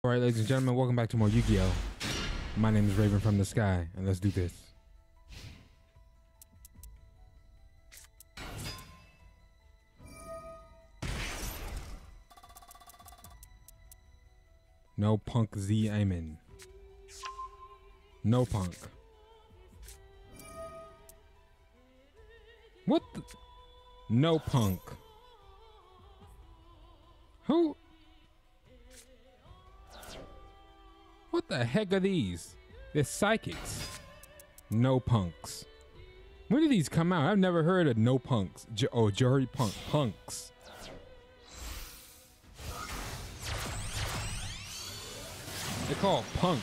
Alright, ladies and gentlemen, welcome back to more Yu-Gi-Oh! My name is Raven from the Sky, and let's do this. No Punk Z Amen. No Punk. What the? No Punk. Who? What the heck are these? They're psychics. No Punks. When did these come out? I've never heard of No Punks. Jury Punks. They're called punks.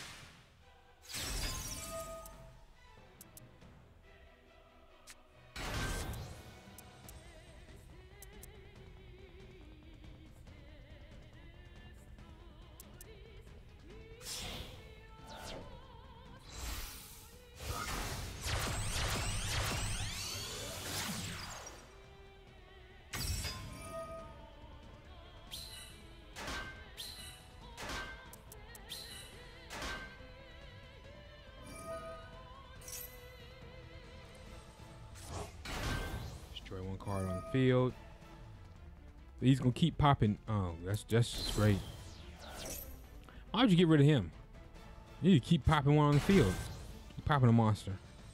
Destroy one card on the field. He's gonna keep popping. Oh, that's just great. Why would you get rid of him? You need to keep popping one on the field. Keep popping a monster.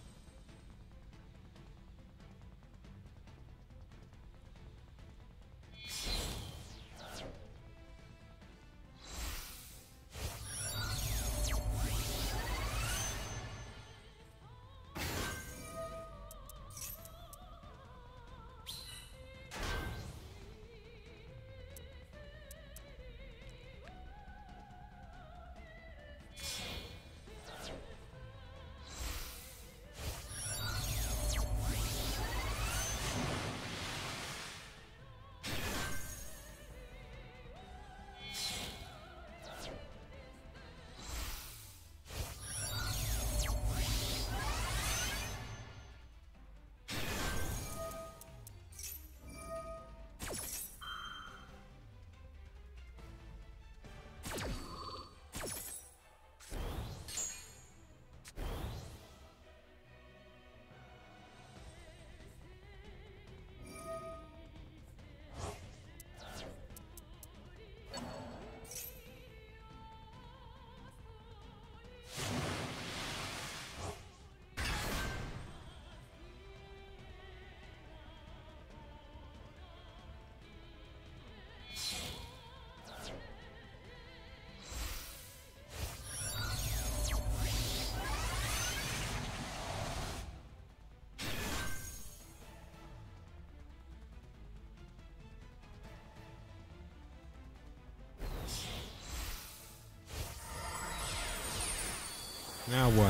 Now what?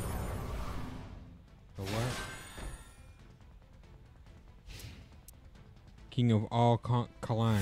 The what? King of all Kalan.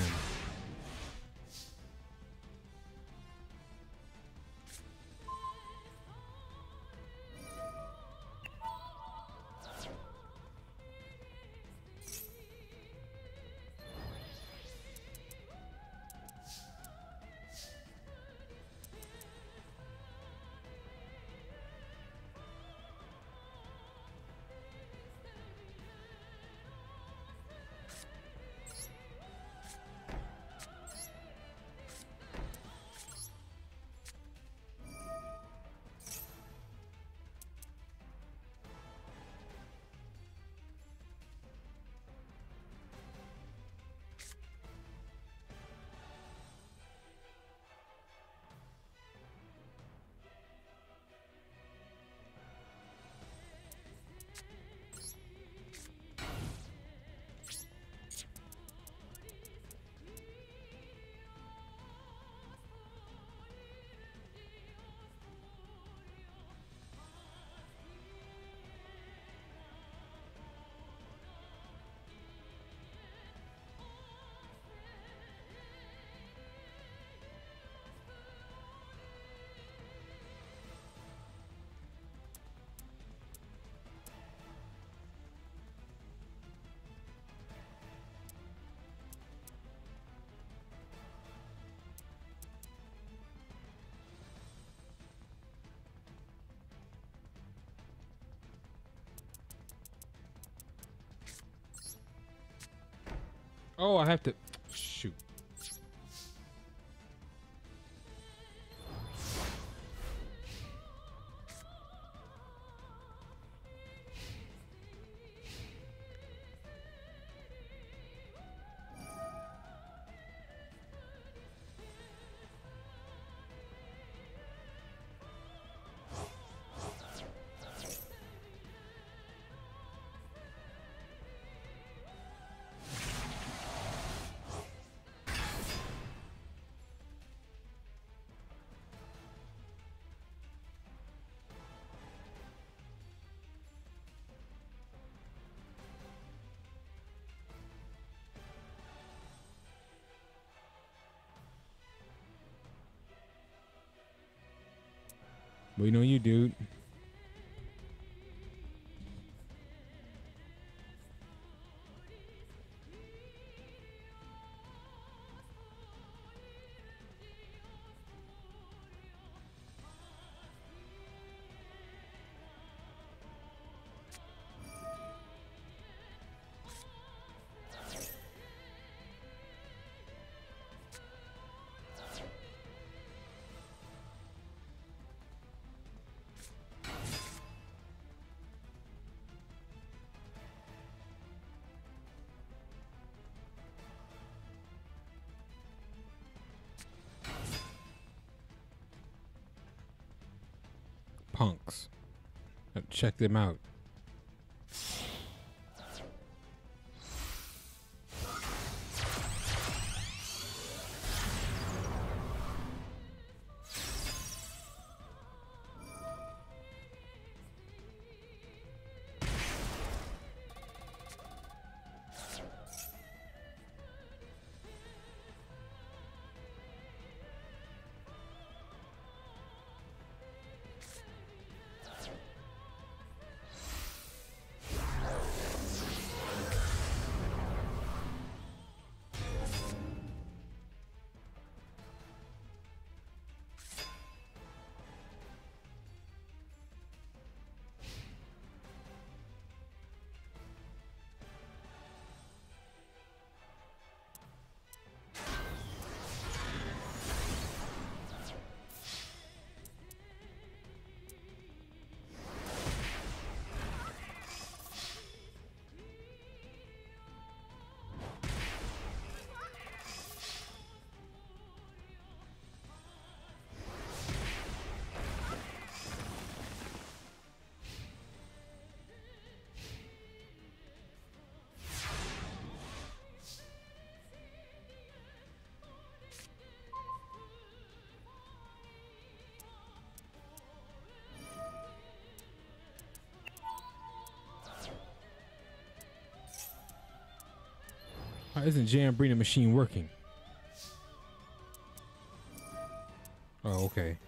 Oh, I have to shoot. Waiting on you, dude. Punks. Check them out. Why isn't Jam Breeding Machine working? Oh, okay.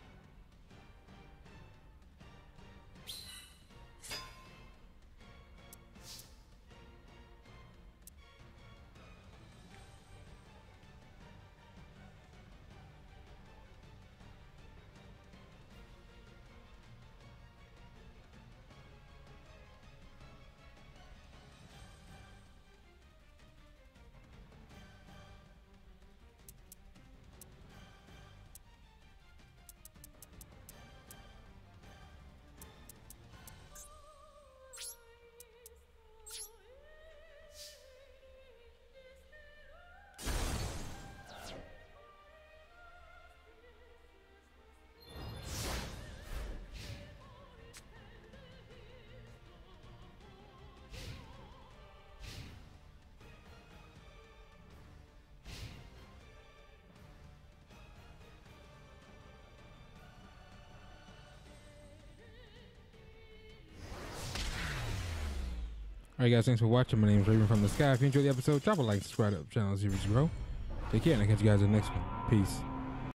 Alright guys, thanks for watching. My name is Raven from the Sky. If you enjoyed the episode, drop a like, subscribe to the channel, series grow. Take care, and I'll catch you guys in the next one. Peace.